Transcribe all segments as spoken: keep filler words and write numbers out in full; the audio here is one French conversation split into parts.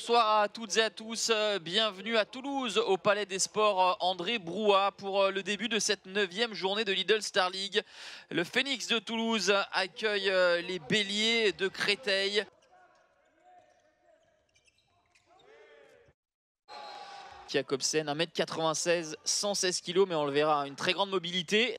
bonsoir à toutes et à tous, bienvenue à Toulouse au Palais des Sports André Brouat pour le début de cette neuvième journée de Lidl Star League. Le Phoenix de Toulouse accueille les Béliers de Créteil. Jacobsen, un mètre quatre-vingt-seize, cent seize kilos, mais on le verra, une très grande mobilité.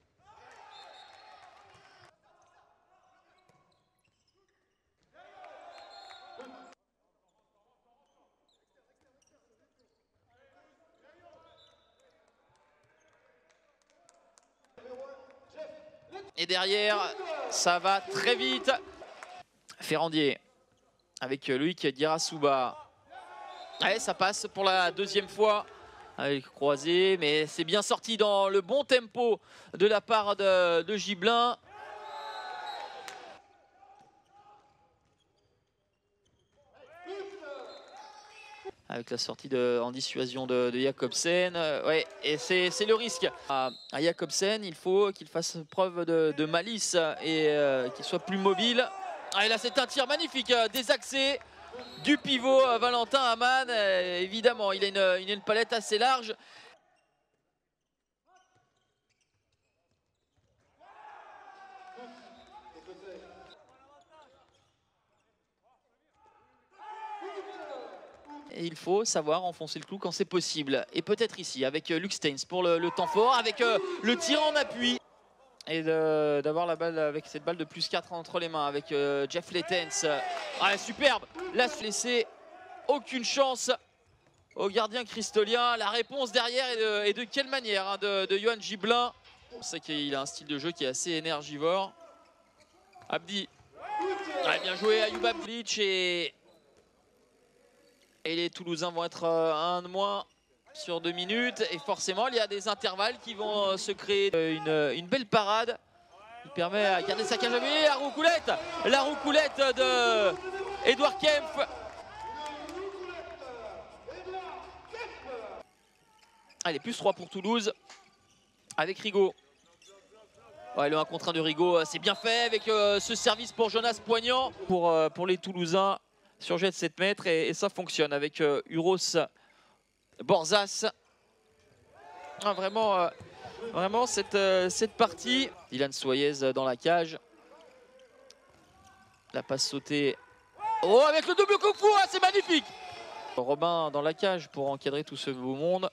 Et derrière, ça va très vite. Ferrandier avec Loïc Dirasouba. Ouais, ça passe pour la deuxième fois avec croisé, mais c'est bien sorti dans le bon tempo de la part de, de Gibelin. Avec la sortie de, en dissuasion de, de Jacobsen. Euh, ouais, et c'est le risque. À, à Jacobsen, il faut qu'il fasse preuve de, de malice et euh, qu'il soit plus mobile. Ah, et là, c'est un tir magnifique, euh, désaxé du pivot euh, Valentin Amann. Euh, évidemment, il a, une, il a une palette assez large. Et il faut savoir enfoncer le clou quand c'est possible. Et peut-être ici, avec euh, Luc Steins pour le, le temps fort, avec euh, le tir en appui. Et d'avoir la balle avec cette balle de plus quatre entre les mains, avec euh, Jeff Letens. Ah, superbe. Là, se laisser aucune chance au gardien cristolien. La réponse derrière est de, et de quelle manière hein, de, de Johan Gibelin. On sait qu'il a un style de jeu qui est assez énergivore. Abdi. Ah, bien joué, Ayoub Abdic et... Et les Toulousains vont être un de moins sur deux minutes. Et forcément, il y a des intervalles qui vont se créer. Une, une belle parade qui permet à garder sa cage à vue. La roucoulette, la roucoulette de Edouard Kempf. Allez, plus trois pour Toulouse avec Rigaud. Ouais, le un contre un de Rigaud, c'est bien fait avec euh, ce service pour Jonas Poignant. Pour, euh, pour les Toulousains. Sur jet de sept mètres et, et ça fonctionne avec euh, Uros Borzas. Ah, vraiment, euh, vraiment cette, euh, cette partie. Dylan Soyez dans la cage. La passe sautée. Oh, avec le double coup de fou, ah, c'est magnifique. Robin dans la cage pour encadrer tout ce beau monde.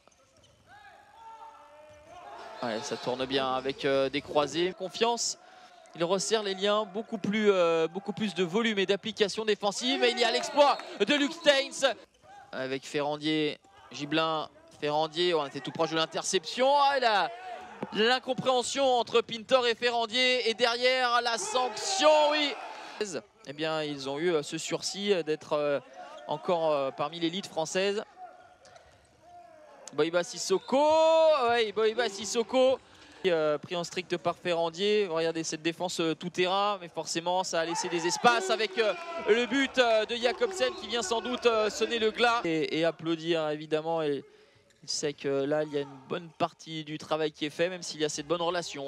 Ouais, ça tourne bien avec euh, des croisés. Confiance. Il resserre les liens, beaucoup plus, euh, beaucoup plus de volume et d'application défensive. Et il y a l'exploit de Luc Steins. Avec Ferrandier, Gibelin, Ferrandier. On était tout proche de l'interception. Ah, l'incompréhension entre Pintor et Ferrandier. Et derrière, la sanction, oui. Eh bien, ils ont eu ce sursis d'être euh, encore euh, parmi l'élite française. Boiba Sissoko. Oui, Boiba Sissoko. Euh, pris en strict par Ferrandier. Regardez cette défense euh, tout terrain, mais forcément ça a laissé des espaces avec euh, le but euh, de Jacobsen qui vient sans doute euh, sonner le glas et, et applaudir évidemment. Et il sait que là il y a une bonne partie du travail qui est fait, même s'il y a cette bonne relation.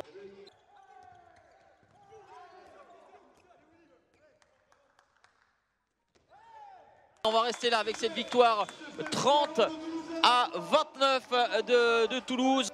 On va rester là avec cette victoire trente à vingt-neuf de, de Toulouse.